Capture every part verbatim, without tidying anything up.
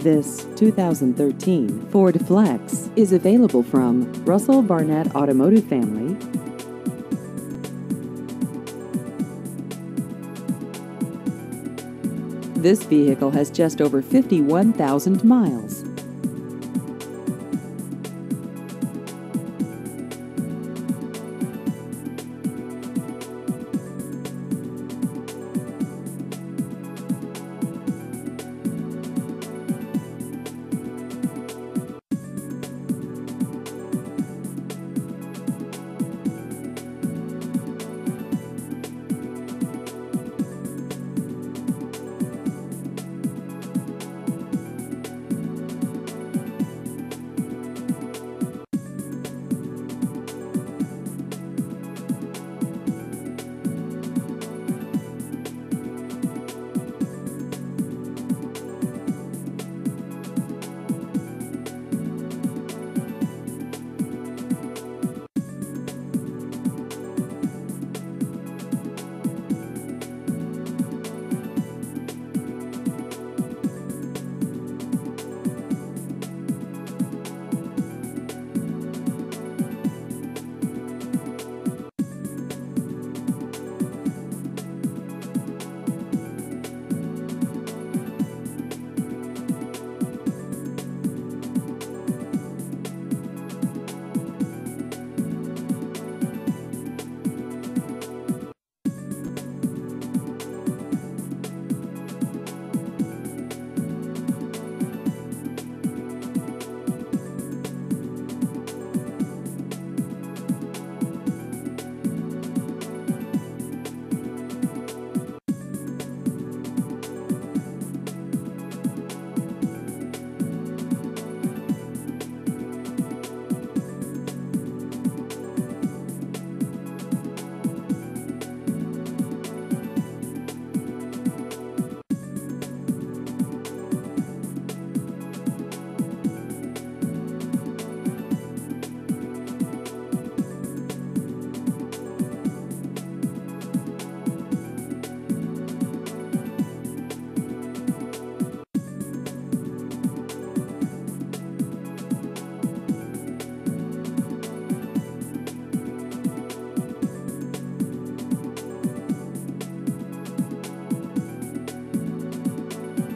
This two thousand thirteen Ford Flex is available from Russell Barnett Automotive Family. This vehicle has just over fifty-one thousand miles.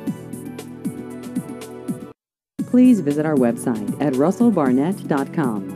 Please visit our website at russell barnett dot com.